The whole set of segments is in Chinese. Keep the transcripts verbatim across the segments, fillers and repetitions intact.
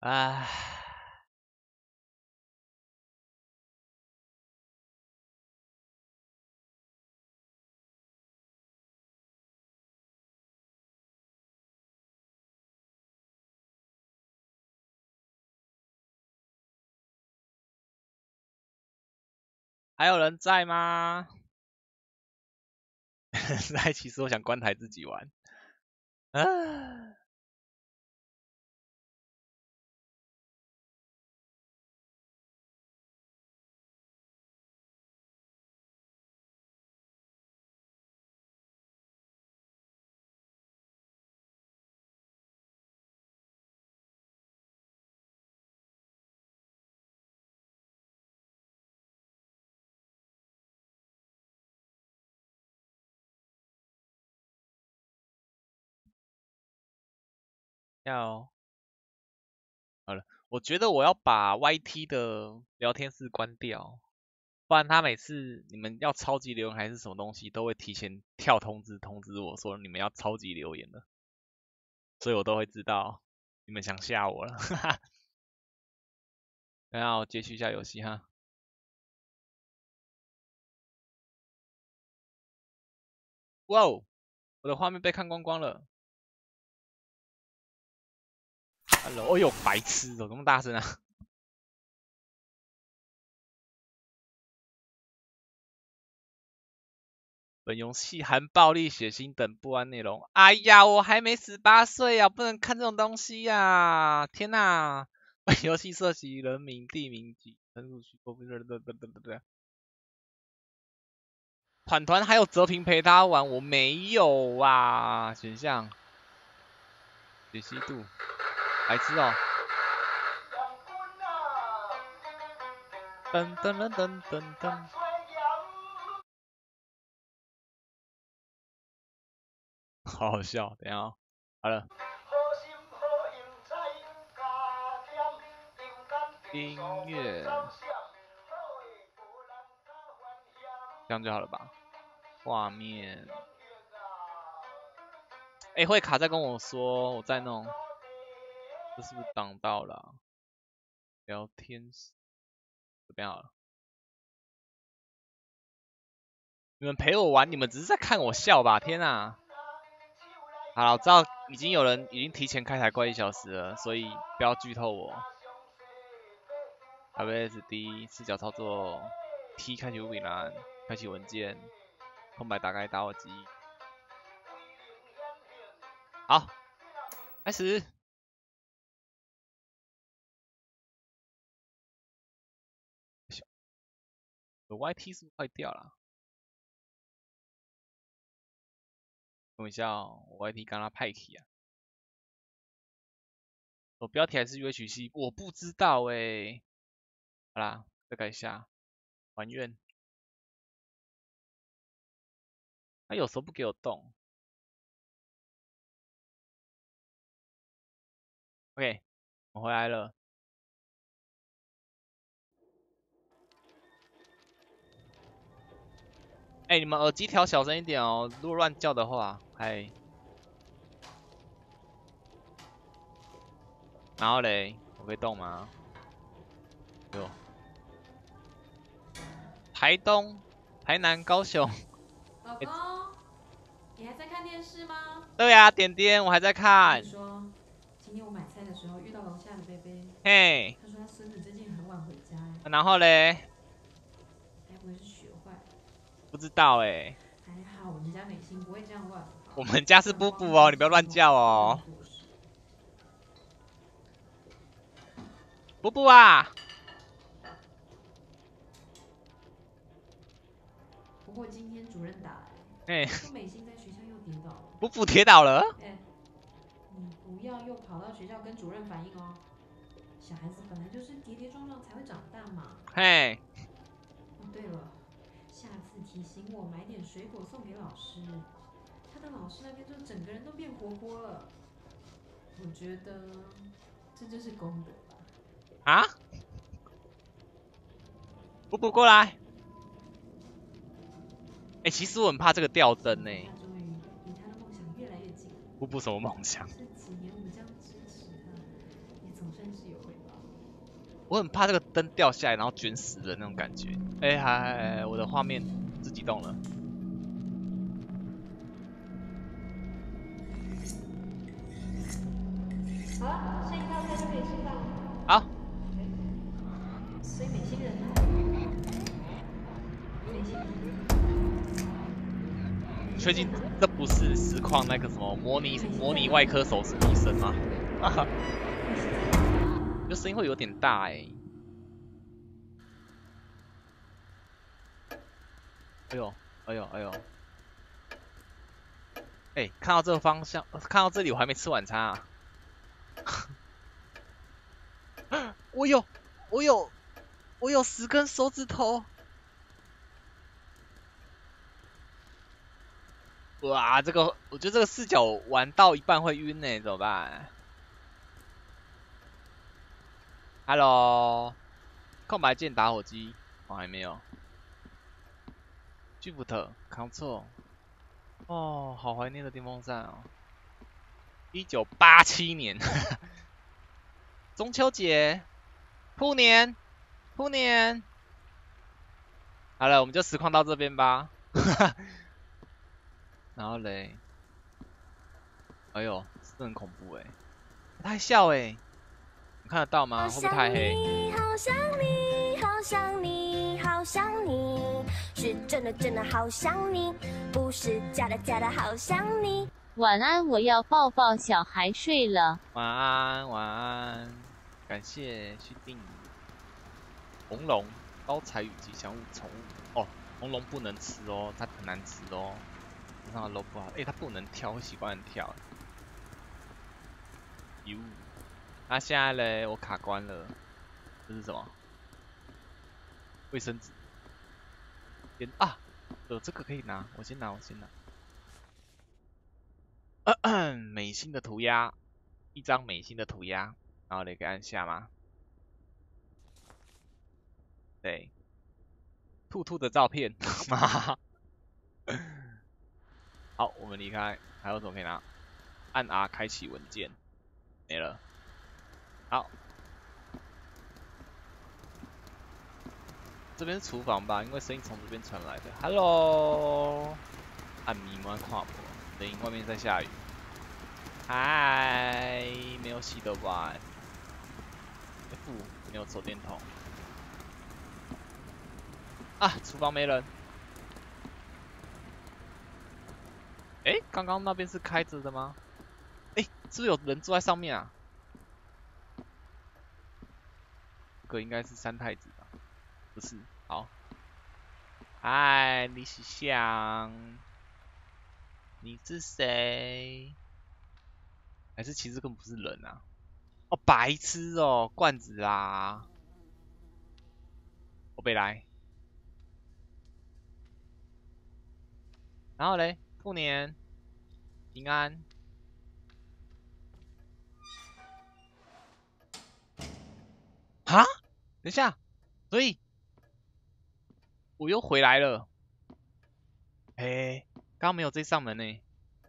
唉，还有人在吗？在，其实我想关台自己玩。啊，要好了，我觉得我要把 Y T 的聊天室关掉，不然他每次你们要超级留言还是什么东西，都会提前跳通知通知我说你们要超级留言了，所以我都会知道你们想吓我了。哈哈，然后接续一下游戏哈。哇哦，我的画面被看光光了。Hello，哦呦，白痴，怎么这么大声啊？本游戏含暴力、血腥等不安内容。哎呀，我还没十八岁啊，不能看这种东西呀、啊！天哪！本游戏涉及人名、地名及登录虚构，对对对对对对。团团还有泽平陪他玩，我没有啊。选项，解析度，白痴哦。噔噔噔噔噔噔，好好笑。等一下哦，好了。音乐，这样就好了吧？画面，哎、欸，会卡再跟我说，我再弄。这是不是挡到了、啊？聊天室这边好了。你们陪我玩，你们只是在看我笑吧？天啊！好了，我知道已经有人已经提前开台快一小时了，所以不要剧透我。W S D 视角操作 ，T 开启物品栏，开启文件，空白打开打火机。好，开始。我 Y T 是不是坏掉了？等一下哦，我 Y T 刚刚派起啊。我标题还是 U H C， 我不知道哎、欸。好啦，再改一下，还愿。他有时候不给我动。OK， 我回来了。哎、欸，你们耳机调小声一点哦，如果乱叫的话，嗨。然后嘞，我可以动吗？有。台东、台南、高雄。 老公，你还在看电视吗？ 对啊，点点，我还在看。 跟你说，今天我买菜的时候遇到楼下的贝贝， 嘿， 他说他孙子最近很晚回家，哎， 然后嘞， 该不会是学坏？ 不知道哎。 还好我们家美心不会这样乱跑， 我们家是布布哦，你不要乱叫哦。布布啊！ 不过今天主任打来， 嘿， 说美心在学校又跌倒了。 布布跌倒了。 哎，你不要又跑到学校跟主任反映哦。小孩子本来就是跌跌撞撞才会长大嘛。 嘿。 哦，对了，下次提醒我买点水果送给老师。他的老师那边就整个人都变活泼了。我觉得这就是功德吧。 啊？布布过来。哎、欸，其实我很怕这个吊灯呢。 他终于离他的梦想越来越近了。 布布什么梦想？ 这几年我们这样支持他，也总算是有我很怕这个灯掉下来，然后卷死人那种感觉。哎、欸，还我的画面自己动了。 好了，剩一套菜就可以吃饭了。 好。 所以美心人呢？美心人。 确定这不是实况那个什么模拟模拟外科手术医生吗？哈哈，这声音会有点大哎、欸。哎呦，哎呦，哎呦！哎、欸，看到这个方向，看到这里我还没吃晚餐啊！我有，我有，我有十根手指头！哇，这个我觉得这个视角玩到一半会晕呢、欸，怎么办 ？Hello， 空白键打火机，哦还没有。Shift Control， 哦，好怀念的电风扇哦。一九八七年，中秋节，兔年，兔年。好了，我们就实况到这边吧。然后嘞，哎呦，是很恐怖哎，他还笑哎，你看得到吗？会不会太黑？ 好想你，好想你，好想你，是真的真的好想你，不是假的假的好想你。 晚安，我要抱抱小孩睡了。 晚安，晚安，感谢续订。红龙招财与吉祥物宠物哦，红龙不能吃哦，它很难吃哦，身上的肉不好。哎、欸，它不能跳，会习惯人跳。哟，那现在嘞，我卡关了，这是什么？卫生纸。啊，有这个可以拿，我先拿，我先拿。咳咳美心的涂鸦，一张美心的涂鸦，然后嘞，给按下吗？对，兔兔的照片，妈。好，我们离开，还有什么可以拿？按 R 开启文件，没了。好，这边是厨房吧？因为声音从这边传来的。Hello， 按迷吗？看不，声音外面在下雨。嗨，没有洗的碗。F 没有手电筒。啊，厨房没人。哎、欸，刚刚那边是开着的吗？哎、欸，是不是有人坐在上面啊？这个应该是三太子吧？不是，好。嗨，李喜祥，你是谁？还是其实根本不是人啊？哦，白痴哦，罐子啦！我北来。然后嘞，兔年平安。哈？等一下，所以我又回来了。哎，刚刚没有这扇门呢。你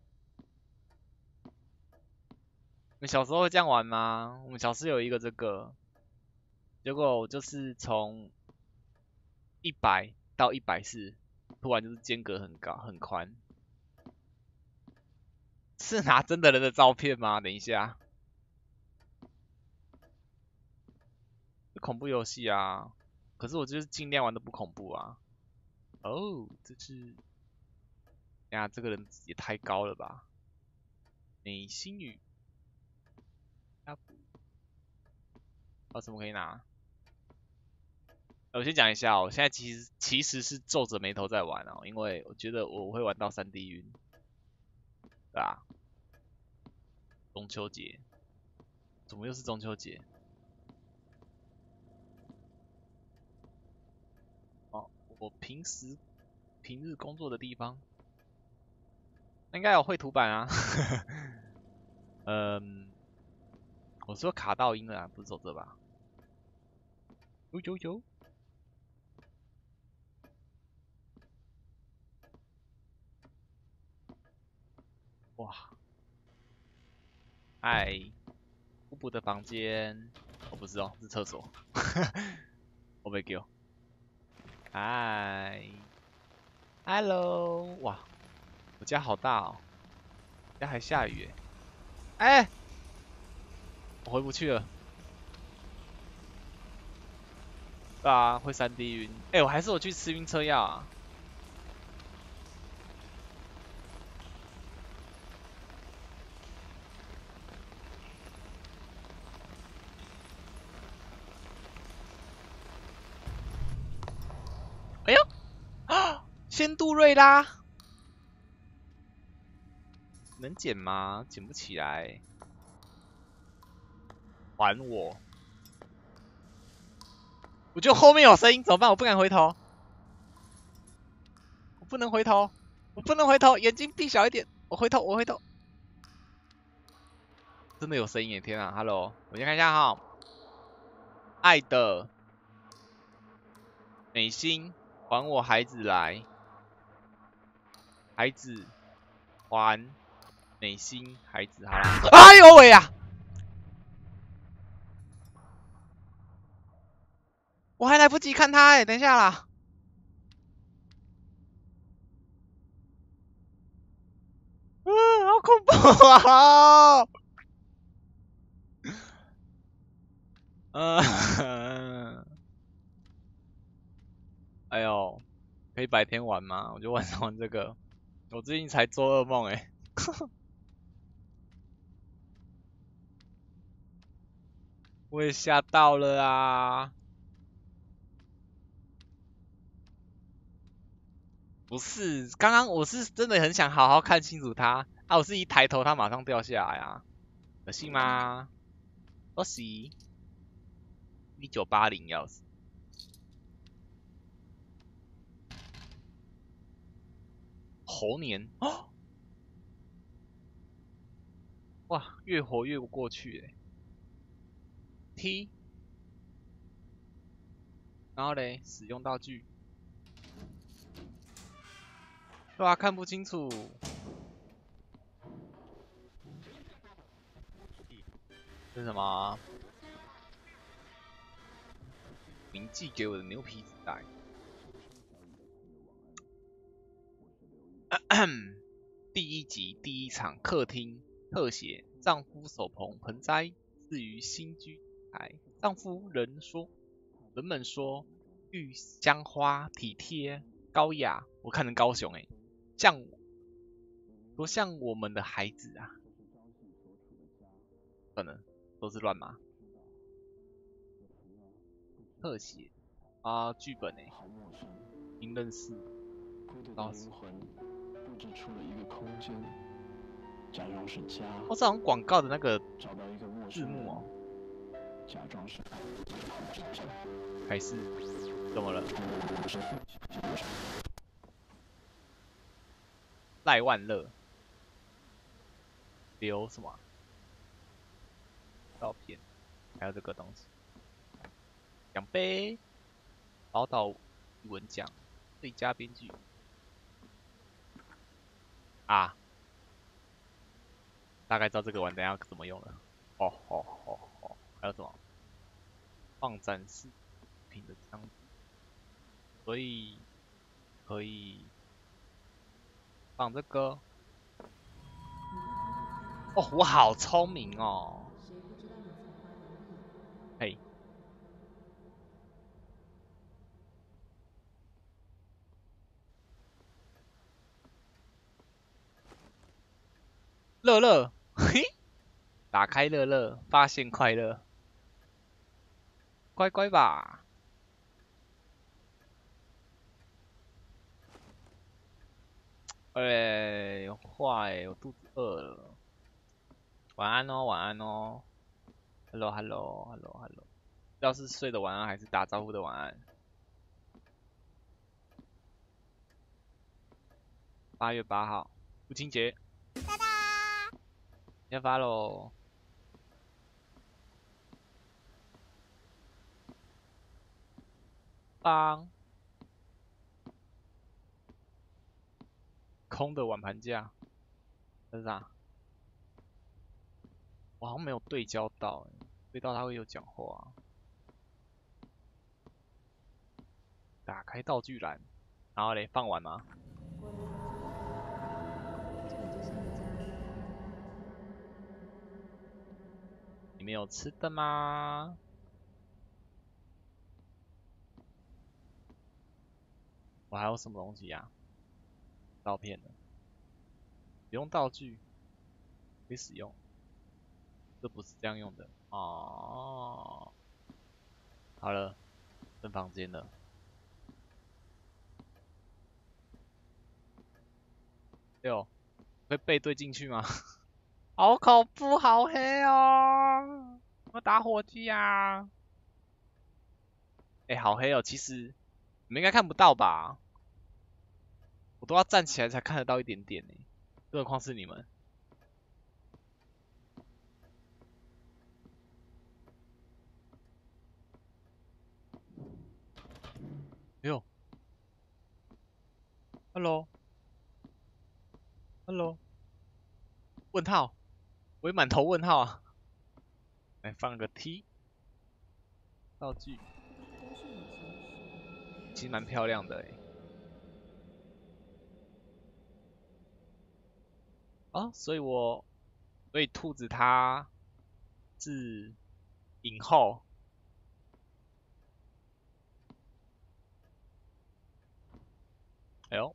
们小时候会这样玩吗？我们小时候有一个这个，结果我就是从一百到一百四，突然就是间隔很高很宽。是拿真的人的照片吗？等一下，是恐怖游戏啊！可是我就是尽量玩的不恐怖啊。哦，这是，呀，这个人也太高了吧？美心语，还有什么可以拿？我先讲一下哦，我现在其实其实是皱着眉头在玩哦，因为我觉得我会玩到三 D 晕，对吧？中秋节，怎么又是中秋节？哦，我平时平日工作的地方，应该有绘图板啊。嗯，我说卡到音了啊，不是走这吧？有有有。哇，嗨，布布的房间，哦不是哦，是厕所。我被丢。嗨 ，Hello， 哇，我家好大哦，家还下雨耶。哎、欸，我回不去了。对啊，会三 D 晕。哎、欸，我还是我去吃晕车药啊。哎呦，啊，仙杜瑞拉，能捡吗？捡不起来。还我！我觉得后面有声音，怎么办？我不敢回头，我不能回头，我不能回头，眼睛闭小一点。我回头，我回头。真的有声音耶！天啊 ，Hello， 我先看一下哈。爱的美心，还我孩子来，孩子还美心，孩子好啦。哎呦喂呀！我还来不及看他哎，等一下啦。嗯，好恐怖啊！嗯，哎呦，可以白天玩吗？我就晚上玩这个。我最近才做噩梦哎。我也吓到了啊！不是，刚刚我是真的很想好好看清楚他啊！我是一抬头，他马上掉下来啊！可信吗？恭喜一九八零钥匙，猴年哦！哇，越活越过去哎。T， 然后嘞，使用道具。对啊，看不清楚。这是什么？铭记给我的牛皮纸袋。第一集第一场客厅特写，丈夫手捧盆栽置于新居台。丈夫人说，人们说玉香花体贴高雅，我看成高雄哎、欸，像多像我们的孩子啊，可能都是乱码。特写啊，剧本哎、欸，您认识？老师。 布置出了一个空间，假装是家。 哦，这好像广告的那个字幕哦。 假装是爱。 还是怎么了？赖万乐留什么照片？还有这个东西，奖杯，宝岛语文奖最佳编剧啊，大概知道这个玩等下怎么用了。哦哦哦哦，还有什么？放展示品的箱子，所以可以放这个。哦，我好聪明哦！嘿，乐乐，嘿，打开乐乐，发现快乐，乖乖吧。哎，坏，我肚子饿了。晚安哦，晚安哦。Hello Hello Hello Hello， 要是睡的晚安还是打招呼的晚安？八月八号，父亲节。哒哒，先发喽。当。空的碗盘架，这是啥？我好像没有对焦到、欸， 味道它会有讲话、啊。打开道具栏，然后嘞放完吗？ 这里就是你家。 里面有吃的吗？我还有什么东西呀、啊？照片呢？使用道具可以使用，这不是这样用的哦。好了，分房间了。六，会背对进去吗？好恐怖，好黑哦！我打火机呀、啊！哎、欸，好黑哦！其实你们应该看不到吧？我都要站起来才看得到一点点呢，更何况是你们。哎呦 ，Hello，Hello， 问号，我也满头问号啊！来放个 T 道具，其实蛮漂亮的哎。哦，所以我，所以兔子它是影后。哎呦，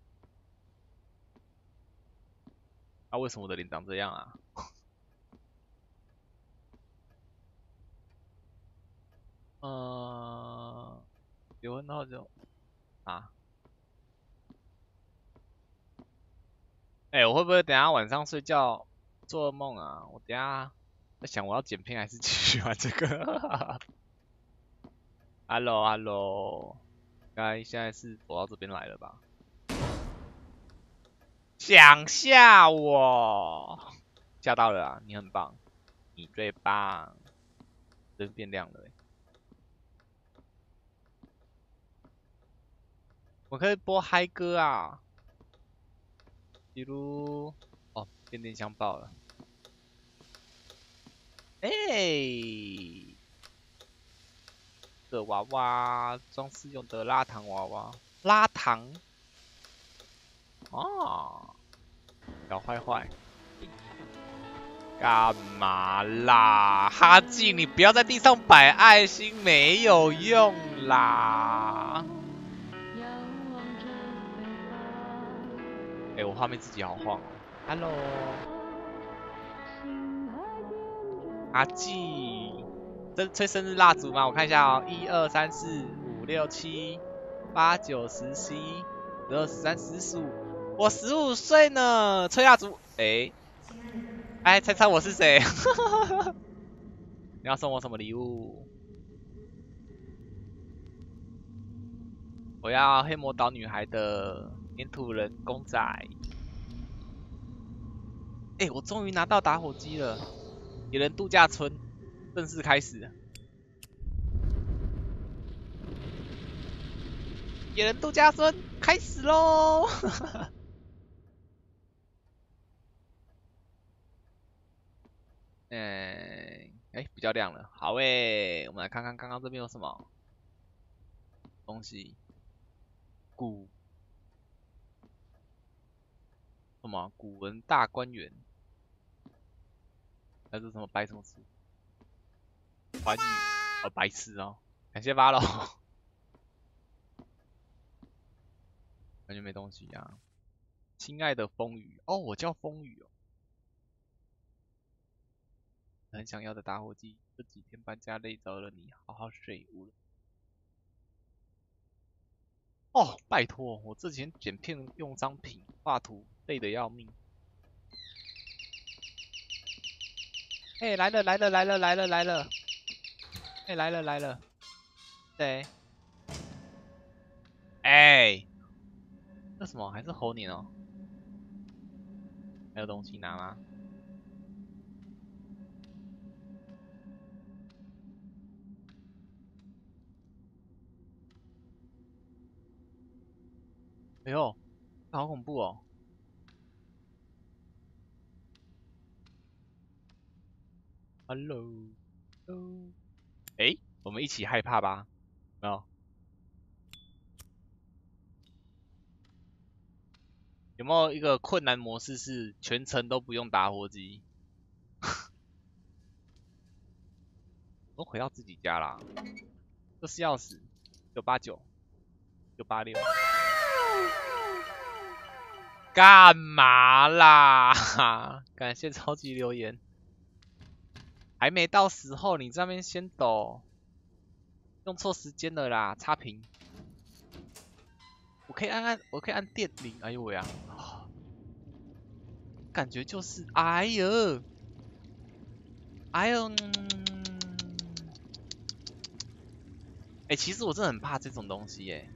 那、啊、为什么我的脸长这样啊？呃，结婚后就啊，哎、欸，我会不会等下晚上睡觉做噩梦啊？我等下在想我要剪片还是继续玩这个？Hello Hello， 该现在是走到这边来了吧？想吓我，吓到了啊！你很棒，你最棒，灯变亮了、欸。我可以播嗨歌啊，比如哦，变电箱爆了，哎、欸，的娃娃装饰用的拉糖娃娃，拉糖，哦，小坏坏，干嘛啦？哈记，你不要在地上摆爱心，没有用啦。哎、欸，我画面自己好晃哦。Hello， 阿纪，这吹生日蜡烛吗？我看一下哦，一二三四五六七八九十十一十二十三十四十五，我十五岁呢，吹蜡烛。哎、欸，哎，猜猜我是谁？你要送我什么礼物？我要黑魔岛女孩的粘土人公仔。哎、欸，我终于拿到打火机了！野人度假村正式开始。野人度假村开始喽！嗯，哎、欸，比较亮了。好诶、欸，我们来看看刚刚这边有什么东西。古什么古文大观园？还是什么白什么词？环宇哦，白痴哦！感谢八楼，感觉没东西啊。亲爱的风雨，哦，我叫风雨哦。很想要的打火机，这几天搬家累着了你，好好睡午了。哦，拜托，我这几天剪片用商品画图，累得要命。哎、欸，来了来了来了来了来了！哎、欸，来了来了，谁？哎、欸，这什么？还是猴年哦？还有东西拿吗？哎呦，好恐怖哦！Hello， 嗯，哎，我们一起害怕吧？没有？有没有一个困难模式是全程都不用打火机？我回到自己家啦，这是钥匙，九八九，九八六。干嘛啦？感谢超级留言。还没到时候，你这边先抖，用错时间了啦，差评。我可以按按，我可以按电铃。哎呦喂啊！感觉就是，哎呦，哎呦，嗯，哎、欸，其实我真的很怕这种东西耶。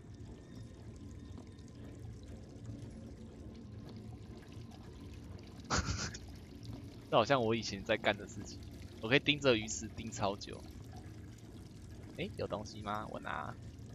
这好像我以前在干的事情。我可以盯着鱼池盯超久。哎、欸，有东西吗？我拿。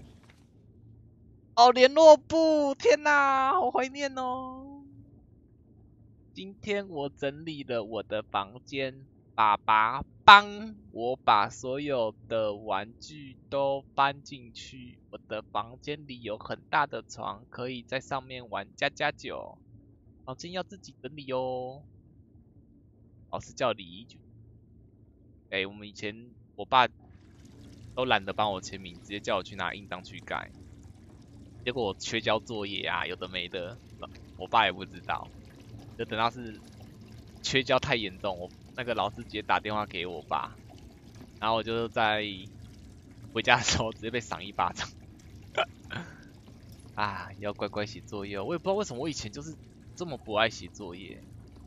哦，联络簿，天哪，好怀念哦。今天我整理了我的房间，爸爸帮我把所有的玩具都搬进去。我的房间里有很大的床，可以在上面玩家家酒。房间要自己整理哦。老师叫李一举。哎、欸，我们以前我爸都懒得帮我签名，直接叫我去拿印章去盖。结果我缺交作业啊，有的没的，我爸也不知道。就等到是缺交太严重，我那个老师直接打电话给我爸，然后我就在回家的时候直接被赏一巴掌。啊，要乖乖写作业哦。我也不知道为什么我以前就是这么不爱写作业。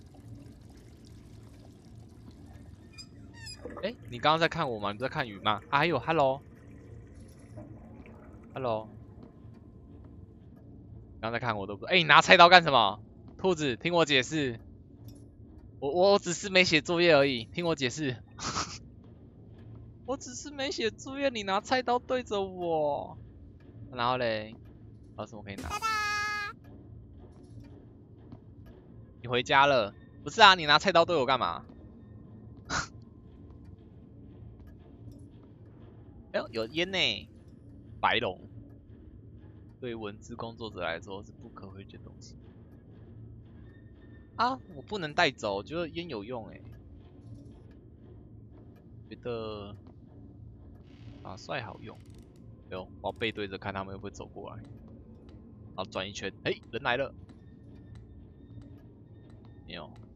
哎、欸，你刚刚在看我吗？你不在看鱼吗？啊，还有 ，hello，hello， 刚刚在看我都不。哎、欸，你拿菜刀干什么？兔子，听我解释。我我只是没写作业而已，听我解释。我只是没写作业，你拿菜刀对着我。然后嘞，还有什么可以拿？你回家了？不是啊，你拿菜刀对我干嘛？哎呦，有烟呢，白龙。对文字工作者来说是不可回绝的东西。啊，我不能带走，我觉得烟有用哎。觉得啊，帅好用。有，我背对着看他们会不会走过来。然后转一圈，哎、欸，人来了。没有。